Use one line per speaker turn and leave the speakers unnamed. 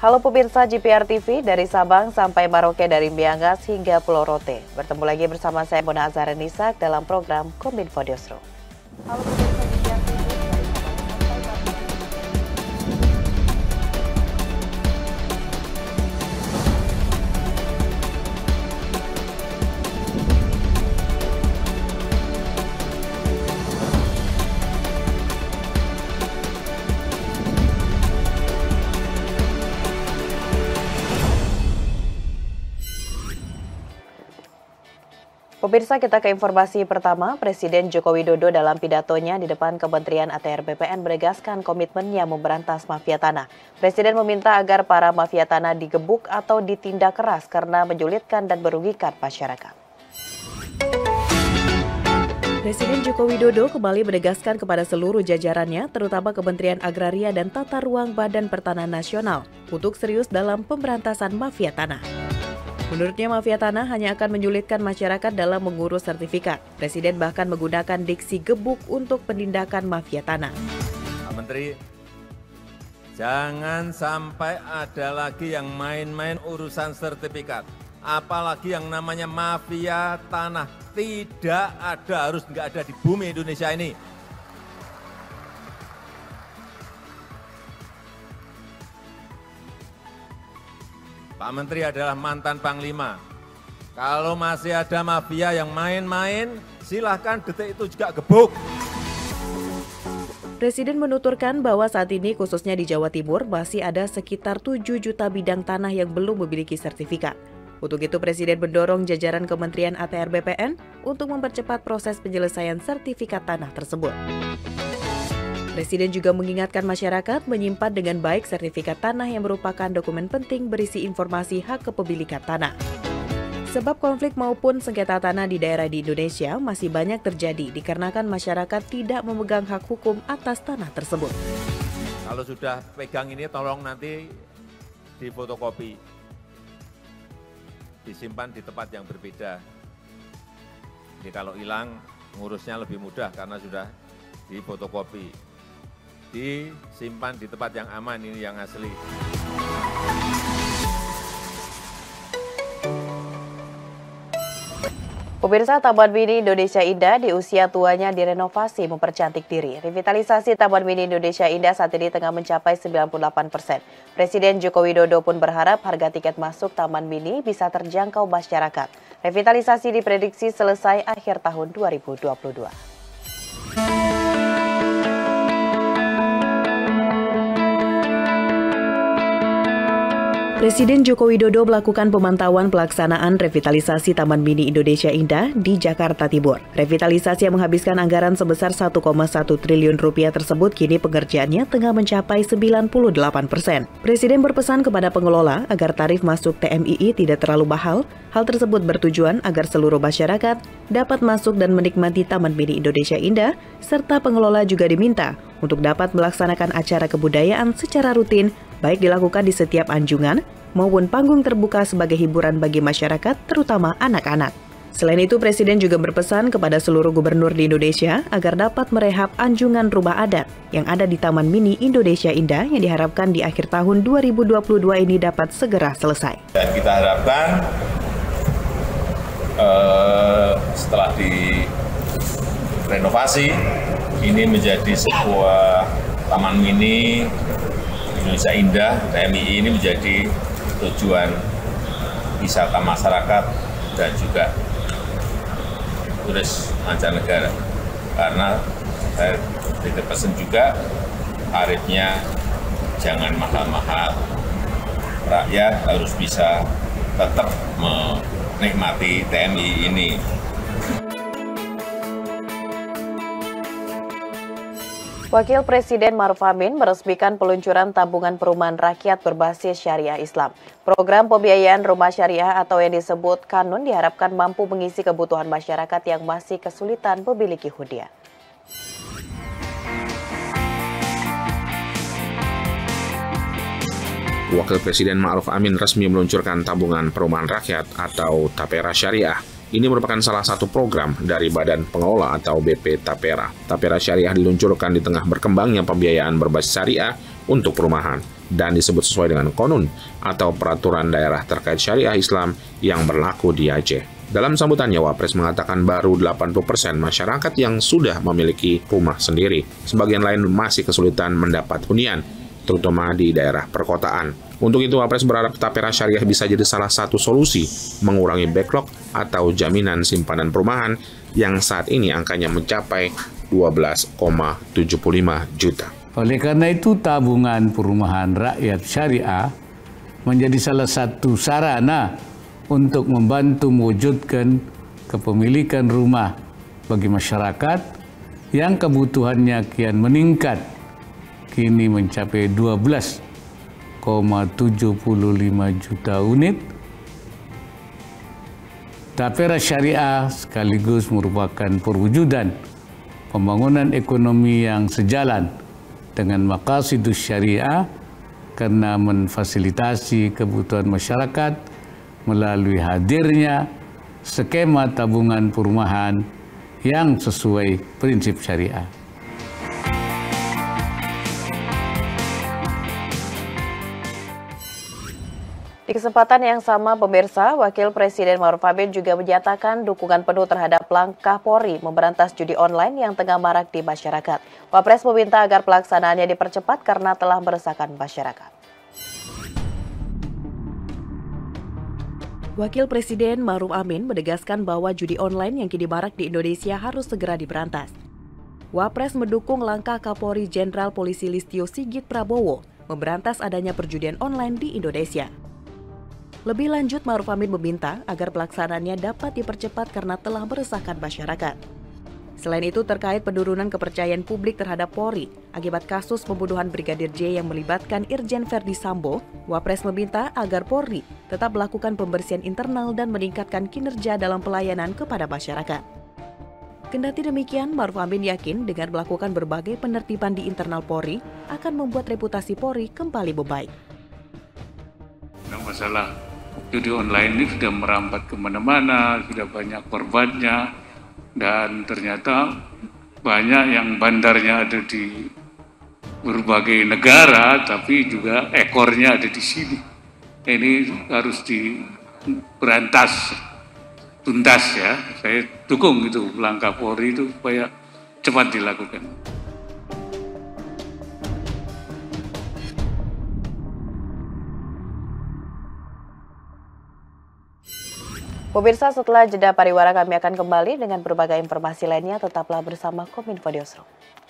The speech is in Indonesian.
Halo pemirsa GPR TV, dari Sabang sampai Merauke, dari Miangas hingga Pulau Rote. Bertemu lagi bersama saya Mona Azharenisa dalam program Kominfo Newsroom. Halo pemirsa GPR TV, dari Sabang sampai Pemirsa, kita ke informasi pertama. Presiden Joko Widodo dalam pidatonya di depan Kementerian ATR BPN menegaskan komitmennya memberantas mafia tanah. Presiden meminta agar para mafia tanah digebuk atau ditindak keras karena menyulitkan dan merugikan masyarakat. Presiden Joko Widodo kembali menegaskan kepada seluruh jajarannya, terutama Kementerian Agraria dan Tata Ruang Badan Pertanahan Nasional, untuk serius dalam pemberantasan mafia tanah. Menurutnya, mafia tanah hanya akan menyulitkan masyarakat dalam mengurus sertifikat. Presiden bahkan menggunakan diksi gebuk untuk penindakan mafia tanah.
Pak Menteri, jangan sampai ada lagi yang main-main urusan sertifikat. Apalagi yang namanya mafia tanah. Tidak ada, harus nggak ada di bumi Indonesia ini. Pak Menteri adalah mantan Panglima. Kalau masih ada mafia yang main-main, silahkan detik itu juga gebuk.
Presiden menuturkan bahwa saat ini khususnya di Jawa Timur masih ada sekitar 7 juta bidang tanah yang belum memiliki sertifikat. Untuk itu Presiden mendorong jajaran Kementerian ATR BPN untuk mempercepat proses penyelesaian sertifikat tanah tersebut. Presiden juga mengingatkan masyarakat menyimpan dengan baik sertifikat tanah yang merupakan dokumen penting berisi informasi hak kepemilikan tanah. Sebab konflik maupun sengketa tanah di daerah di Indonesia masih banyak terjadi dikarenakan masyarakat tidak memegang hak hukum atas tanah tersebut.
Kalau sudah pegang ini tolong nanti difotokopi, disimpan di tempat yang berbeda. Jadi kalau hilang ngurusnya lebih mudah karena sudah difotokopi. Disimpan di tempat yang aman, ini yang asli.
Pemirsa, Taman Mini Indonesia Indah di usia tuanya direnovasi mempercantik diri. Revitalisasi Taman Mini Indonesia Indah saat ini tengah mencapai 98%. Presiden Joko Widodo pun berharap harga tiket masuk Taman Mini bisa terjangkau masyarakat. Revitalisasi diprediksi selesai akhir tahun 2022. Presiden Joko Widodo melakukan pemantauan pelaksanaan revitalisasi Taman Mini Indonesia Indah di Jakarta Timur. Revitalisasi yang menghabiskan anggaran sebesar 1,1 triliun rupiah tersebut kini pengerjaannya tengah mencapai 98%. Presiden berpesan kepada pengelola agar tarif masuk TMII tidak terlalu mahal. Hal tersebut bertujuan agar seluruh masyarakat dapat masuk dan menikmati Taman Mini Indonesia Indah, serta pengelola juga diminta untuk dapat melaksanakan acara kebudayaan secara rutin, baik dilakukan di setiap anjungan maupun panggung terbuka sebagai hiburan bagi masyarakat, terutama anak-anak. Selain itu, Presiden juga berpesan kepada seluruh gubernur di Indonesia agar dapat merehab anjungan rumah adat yang ada di Taman Mini Indonesia Indah yang diharapkan di akhir tahun 2022 ini dapat segera selesai.
Dan kita harapkan setelah direnovasi, ini menjadi sebuah Taman Mini Indonesia Indah, TMII ini menjadi tujuan wisata masyarakat dan juga turis mancanegara. Karena saya titip pesan juga, tarifnya jangan mahal-mahal. Rakyat harus bisa tetap menikmati TMII ini.
Wakil Presiden Ma'ruf Amin meresmikan peluncuran tabungan perumahan rakyat berbasis syariah Islam. Program pembiayaan rumah syariah atau yang disebut Kanun diharapkan mampu mengisi kebutuhan masyarakat yang masih kesulitan memiliki hunian.
Wakil Presiden Ma'ruf Amin resmi meluncurkan tabungan perumahan rakyat atau Tapera Syariah. Ini merupakan salah satu program dari Badan Pengelola atau BP Tapera. Tapera Syariah diluncurkan di tengah berkembangnya pembiayaan berbasis syariah untuk perumahan dan disebut sesuai dengan konun atau peraturan daerah terkait syariah Islam yang berlaku di Aceh. Dalam sambutannya, Wapres mengatakan baru 80% masyarakat yang sudah memiliki rumah sendiri. Sebagian lain masih kesulitan mendapat hunian, terutama di daerah perkotaan. Untuk itu, Wapres berharap Tapera Syariah bisa jadi salah satu solusi mengurangi backlog atau jaminan simpanan perumahan yang saat ini angkanya mencapai 12,75 juta.
Oleh karena itu, tabungan perumahan rakyat syariah menjadi salah satu sarana untuk membantu mewujudkan kepemilikan rumah bagi masyarakat yang kebutuhannya kian meningkat, kini mencapai 12,75 juta unit. Tapera Syariah sekaligus merupakan perwujudan pembangunan ekonomi yang sejalan dengan maqasidus syariah karena memfasilitasi kebutuhan masyarakat melalui hadirnya skema tabungan perumahan yang sesuai prinsip syariah.
Di kesempatan yang sama, pemirsa, Wakil Presiden Ma'ruf Amin juga menyatakan dukungan penuh terhadap langkah Polri memberantas judi online yang tengah marak di masyarakat. Wapres meminta agar pelaksanaannya dipercepat karena telah meresahkan masyarakat. Wakil Presiden Ma'ruf Amin menegaskan bahwa judi online yang kini marak di Indonesia harus segera diberantas. Wapres mendukung langkah Kapolri Jenderal Polisi Listio Sigit Prabowo memberantas adanya perjudian online di Indonesia. Lebih lanjut, Ma'ruf Amin meminta agar pelaksanaannya dapat dipercepat karena telah meresahkan masyarakat. Selain itu, terkait penurunan kepercayaan publik terhadap Polri akibat kasus pembunuhan Brigadir J yang melibatkan Irjen Verdi Sambo, Wapres meminta agar Polri tetap melakukan pembersihan internal dan meningkatkan kinerja dalam pelayanan kepada masyarakat. Kendati demikian, Ma'ruf Amin yakin dengan melakukan berbagai penertiban di internal Polri akan membuat reputasi Polri kembali membaik.
Masalah judi online ini sudah merambat kemana-mana, sudah banyak korbannya. Dan ternyata banyak yang bandarnya ada di berbagai negara, tapi juga ekornya ada di sini. Ini harus diberantas tuntas ya. Saya dukung itu langkah Polri itu supaya cepat dilakukan.
Pemirsa, setelah jeda pariwara kami akan kembali dengan berbagai informasi lainnya. Tetaplah bersama Kominfo Newsroom.